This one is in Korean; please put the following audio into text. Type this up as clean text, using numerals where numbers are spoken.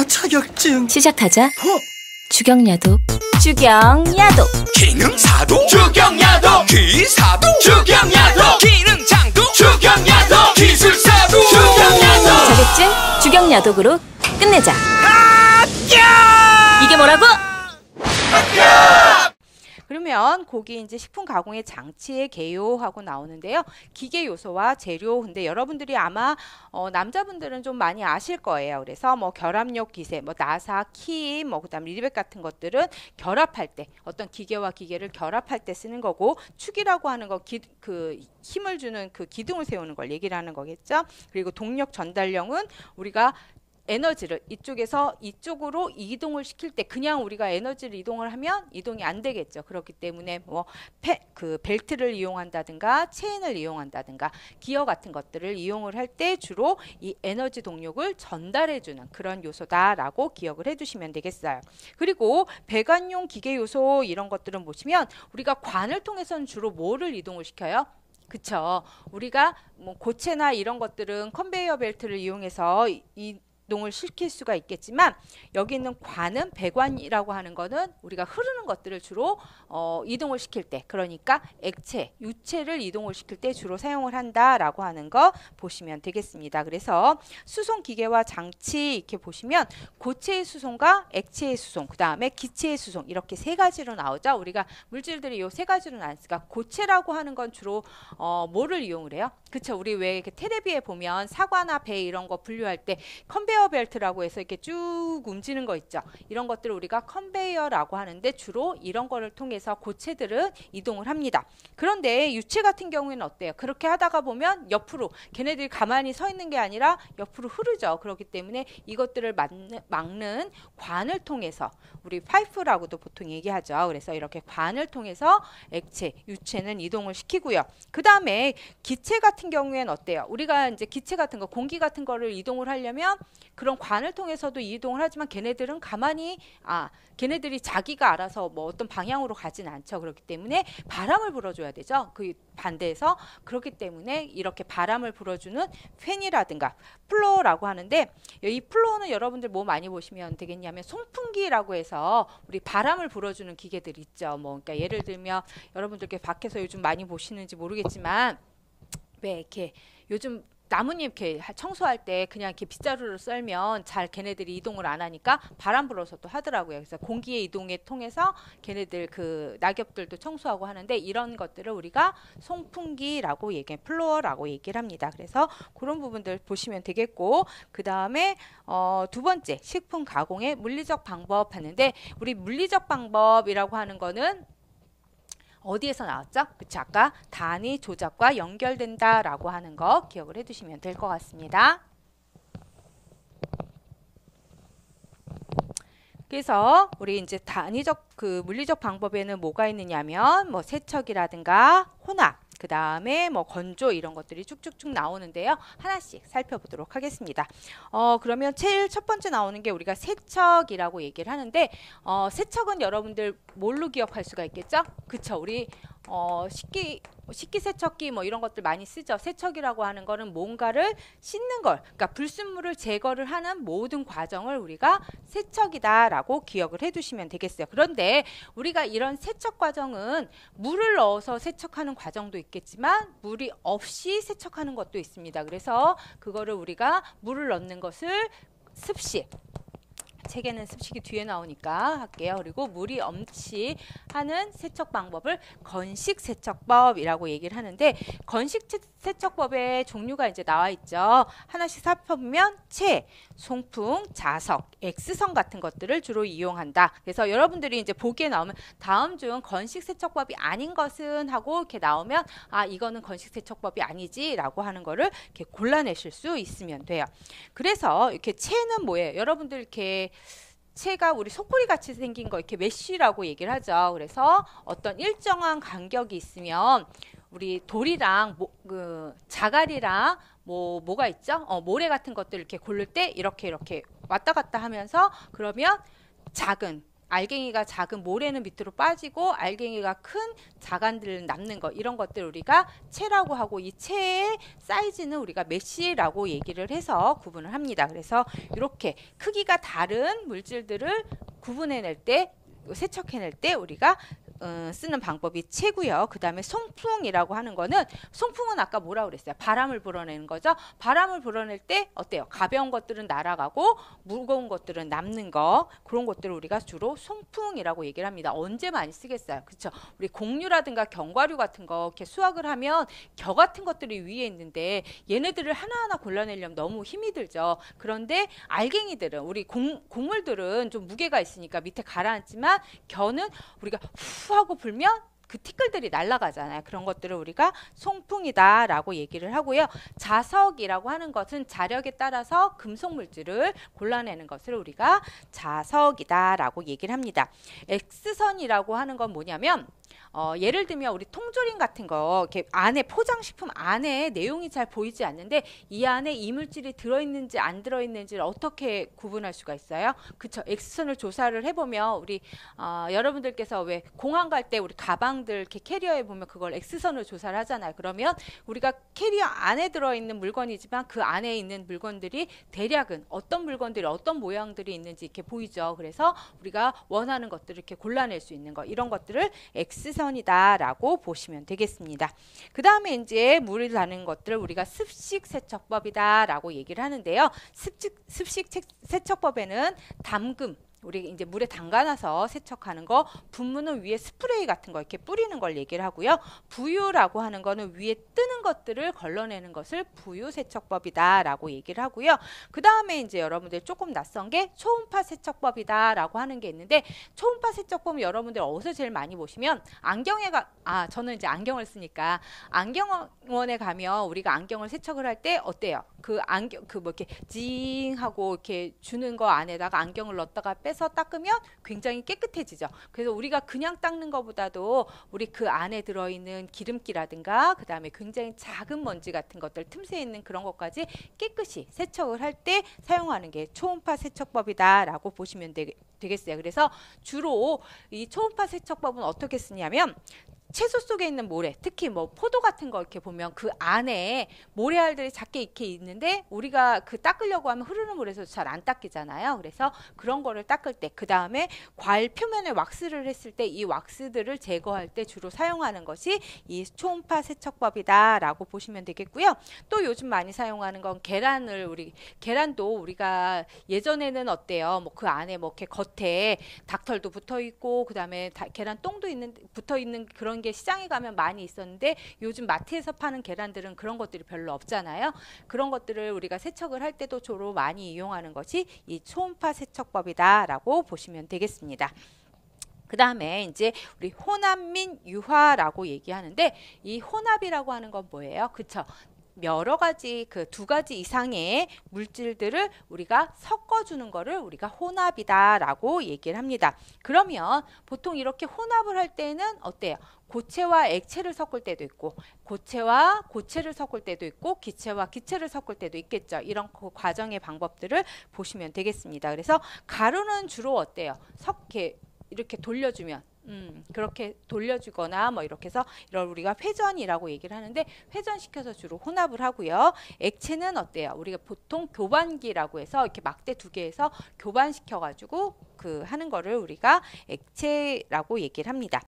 자격증. 시작하자. 주경야도. 주경야도. 기능사도 주경야도. 기사도 주경야도. 기능장도 주경야도. 기술사도 주경야도. 자격증 주경야독으로 끝내자. 이게 뭐라고? 그러면 거기 이제 식품 가공의 장치의 개요하고 나오는데요. 기계 요소와 재료. 근데 여러분들이 아마 남자분들은 좀 많이 아실 거예요. 그래서 뭐 결합력 기세, 뭐 나사, 키, 뭐 그다음 리벳 같은 것들은 결합할 때 어떤 기계와 기계를 결합할 때 쓰는 거고, 축이라고 하는 거 그 힘을 주는 그 기둥을 세우는 걸 얘기를 하는 거겠죠. 그리고 동력 전달령은 우리가 에너지를 이쪽에서 이쪽으로 이동을 시킬 때 그냥 우리가 에너지를 이동을 하면 이동이 안 되겠죠. 그렇기 때문에 뭐 그 벨트를 이용한다든가 체인을 이용한다든가 기어 같은 것들을 이용을 할 때 주로 이 에너지 동력을 전달해 주는 그런 요소다라고 기억을 해 두시면 되겠어요. 그리고 배관용 기계 요소 이런 것들은 보시면 우리가 관을 통해서는 주로 뭐를 이동을 시켜요? 그쵸. 우리가 뭐 고체나 이런 것들은 컨베이어 벨트를 이용해서 이동을 시킬 수가 있겠지만, 여기 있는 관은 배관이라고 하는 거는 우리가 흐르는 것들을 주로 이동을 시킬 때, 그러니까 액체, 유체를 이동을 시킬 때 주로 사용을 한다라고 하는 거 보시면 되겠습니다. 그래서 수송 기계와 장치 이렇게 보시면 고체의 수송과 액체의 수송, 그 다음에 기체의 수송 이렇게 세 가지로 나오죠. 우리가 물질들이 이 세 가지로 나왔으니까 고체라고 하는 건 주로 뭐를 이용을 해요? 그쵸. 우리 왜 이렇게 테레비에 보면 사과나 배 이런 거 분류할 때 컨베이어 벨트라고 해서 이렇게 쭉 움직이는 거 있죠. 이런 것들을 우리가 컨베이어라고 하는데 주로 이런 거를 통해서 고체들은 이동을 합니다. 그런데 유체 같은 경우에는 어때요? 그렇게 하다가 보면 옆으로 걔네들이 가만히 서 있는 게 아니라 옆으로 흐르죠. 그렇기 때문에 이것들을 막는 관을 통해서, 우리 파이프라고도 보통 얘기하죠. 그래서 이렇게 관을 통해서 액체, 유체는 이동을 시키고요. 그 다음에 기체 같은 경우에는 어때요? 우리가 이제 기체 같은 거, 공기 같은 거를 이동을 하려면 그런 관을 통해서도 이동을 하지만 걔네들은 가만히 걔네들이 자기가 알아서 뭐 어떤 방향으로 가진 않죠. 그렇기 때문에 바람을 불어줘야 되죠. 그 반대에서 그렇기 때문에 이렇게 바람을 불어주는 팬이라든가 플로어라고 하는데, 이 플로어는 여러분들 뭐 많이 보시면 되겠냐면 송풍기라고 해서 우리 바람을 불어주는 기계들 있죠. 뭐 그러니까 예를 들면 여러분들께 밖에서 요즘 많이 보시는지 모르겠지만 왜 이렇게 요즘 나뭇잎 이렇게 청소할 때 그냥 이렇게 빗자루를 썰면 잘 걔네들이 이동을 안 하니까 바람 불어서 또 하더라고요. 그래서 공기의 이동에 통해서 걔네들 그 낙엽들도 청소하고 하는데, 이런 것들을 우리가 송풍기라고 플로어라고 얘기를 합니다. 그래서 그런 부분들 보시면 되겠고, 그 다음에 두 번째 식품 가공의 물리적 방법 하는데, 우리 물리적 방법이라고 하는 거는 어디에서 나왔죠? 그쵸, 아까 단위 조작과 연결된다라고 하는 거 기억을 해두시면 될 것 같습니다. 그래서 우리 이제 단위적 그 물리적 방법에는 뭐가 있느냐면 뭐 세척이라든가 혼합, 그 다음에 뭐 건조 이런 것들이 쭉쭉쭉 나오는데요. 하나씩 살펴보도록 하겠습니다. 그러면 제일 첫 번째 나오는 게 우리가 세척이라고 얘기를 하는데, 세척은 여러분들 뭘로 기억할 수가 있겠죠? 그쵸. 우리 식기세척기 뭐 이런 것들 많이 쓰죠. 세척이라고 하는 거는 뭔가를 씻는 걸, 그러니까 불순물을 제거를 하는 모든 과정을 우리가 세척이다라고 기억을 해두시면 되겠어요. 그런데 우리가 이런 세척 과정은 물을 넣어서 세척하는 과정도 있겠지만 물이 없이 세척하는 것도 있습니다. 그래서 그거를 우리가 물을 넣는 것을 습식, 책에는 습식이 뒤에 나오니까 할게요. 그리고 물이 없이 하는 세척 방법을 건식 세척법이라고 얘기를 하는데, 건식 세척법의 종류가 이제 나와 있죠. 하나씩 살펴보면 체, 송풍, 자석, X선 같은 것들을 주로 이용한다. 그래서 여러분들이 이제 보기에 나오면 다음 중 건식 세척법이 아닌 것은 하고 이렇게 나오면 이거는 건식 세척법이 아니지라고 하는 거를 이렇게 골라내실 수 있으면 돼요. 그래서 이렇게 체는 뭐예요? 여러분들 이렇게 체가 우리 소쿠리 같이 생긴 거 이렇게 메쉬라고 얘기를 하죠. 그래서 어떤 일정한 간격이 있으면 우리 돌이랑 자갈이랑 뭐가 있죠? 모래 같은 것들 이렇게 고를 때 이렇게 왔다 갔다 하면서, 그러면 작은 알갱이가 작은 모래는 밑으로 빠지고 알갱이가 큰 자간들 남는 거, 이런 것들 우리가 체라고 하고, 이 체의 사이즈는 우리가 메쉬라고 얘기를 해서 구분을 합니다. 그래서 이렇게 크기가 다른 물질들을 구분해낼 때, 세척해낼 때 우리가 쓰는 방법이 체고요. 그 다음에 송풍이라고 하는 거는, 송풍은 아까 뭐라고 그랬어요? 바람을 불어내는 거죠. 바람을 불어낼 때 어때요? 가벼운 것들은 날아가고 무거운 것들은 남는 거, 그런 것들을 우리가 주로 송풍이라고 얘기를 합니다. 언제 많이 쓰겠어요? 그렇죠? 우리 곡류라든가 견과류 같은 거 이렇게 수확을 하면 겨 같은 것들이 위에 있는데 얘네들을 하나하나 골라내려면 너무 힘이 들죠. 그런데 알갱이들은, 우리 곡물들은 좀 무게가 있으니까 밑에 가라앉지만 겨는 우리가 후 하고 불면 그 티끌들이 날아가잖아요. 그런 것들을 우리가 송풍이다라고 얘기를 하고요. 자석이라고 하는 것은 자력에 따라서 금속 물질을 골라내는 것을 우리가 자석이다라고 얘기를 합니다. X선이라고 하는 건 뭐냐면, 예를 들면 우리 통조림 같은 거 이렇게 안에, 포장식품 안에 내용이 잘 보이지 않는데 이 안에 이물질이 들어있는지 안 들어있는지를 어떻게 구분할 수가 있어요? 그쵸? X선을 조사를 해보면 우리 여러분들께서 왜 공항 갈 때 우리 가방들 이렇게 캐리어에 보면 그걸 X선을 조사를 하잖아요. 그러면 우리가 캐리어 안에 들어있는 물건이지만 그 안에 있는 물건들이 대략은 어떤 물건들이 어떤 모양들이 있는지 이렇게 보이죠. 그래서 우리가 원하는 것들을 이렇게 골라낼 수 있는 거, 이런 것들을 X선이다라고 보시면 되겠습니다. 그 다음에 이제 물을 다는 것들을 우리가 습식 세척법이다라고 얘기를 하는데요. 습식 세척법에는 담금, 우리 이제 물에 담가놔서 세척하는 거, 분무는 위에 스프레이 같은 거 이렇게 뿌리는 걸 얘기를 하고요. 부유라고 하는 거는 위에 뜨는 것들을 걸러내는 것을 부유 세척법이다라고 얘기를 하고요. 그 다음에 이제 여러분들 조금 낯선 게 초음파 세척법이다라고 하는 게 있는데, 초음파 세척법은 여러분들 어디서 제일 많이 보시면, 저는 이제 안경을 쓰니까 안경원에 가면 우리가 안경을 세척을 할 때 어때요? 그 안경, 뭐 이렇게 징하고 이렇게 주는 거 안에다가 안경을 넣었다가 빼서 닦으면 굉장히 깨끗해지죠. 그래서 우리가 그냥 닦는 것보다도 우리 그 안에 들어있는 기름기라든가 그 다음에 굉장히 작은 먼지 같은 것들, 틈새 있는 그런 것까지 깨끗이 세척을 할 때 사용하는 게 초음파 세척법이다라고 보시면 되겠어요. 그래서 주로 이 초음파 세척법은 어떻게 쓰냐면, 채소 속에 있는 모래, 특히 뭐 포도 같은 거 이렇게 보면 그 안에 모래알들이 작게 이렇게 있는데 우리가 그 닦으려고 하면 흐르는 물에서 잘 안 닦이잖아요. 그래서 그런 거를 닦을 때, 그 다음에 과일 표면에 왁스를 했을 때 이 왁스들을 제거할 때 주로 사용하는 것이 이 초음파 세척법이다라고 보시면 되겠고요. 또 요즘 많이 사용하는 건 계란도 우리가 예전에는 어때요? 뭐 그 안에 뭐 이렇게 겉에 닭털도 붙어 있고 그 다음에 계란 똥도 붙어 있는 그런 게 시장에 가면 많이 있었는데, 요즘 마트에서 파는 계란들은 그런 것들이 별로 없잖아요. 그런 것들을 우리가 세척을 할 때도 주로 많이 이용하는 것이 이 초음파 세척법이다라고 보시면 되겠습니다. 그 다음에 이제 우리 혼합 및 유화라고 얘기하는데, 이 혼합이라고 하는 건 뭐예요? 그쵸? 여러 가지, 그 두 가지 이상의 물질들을 우리가 섞어주는 거를 우리가 혼합이다라고 얘기를 합니다. 그러면 보통 이렇게 혼합을 할 때는 어때요? 고체와 액체를 섞을 때도 있고, 고체와 고체를 섞을 때도 있고, 기체와 기체를 섞을 때도 있겠죠. 이런 그 과정의 방법들을 보시면 되겠습니다. 그래서 가루는 주로 어때요? 이렇게 돌려주면, 그렇게 돌려주거나 뭐 이렇게 해서 이걸 우리가 회전이라고 얘기를 하는데, 회전시켜서 주로 혼합을 하고요. 액체는 어때요? 우리가 보통 교반기라고 해서 이렇게 막대 두 개에서 교반시켜 가지고 하는 거를 우리가 액체라고 얘기를 합니다.